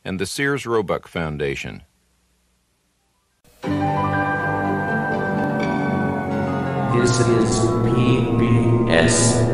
and the Sears Roebuck Foundation. This is PBS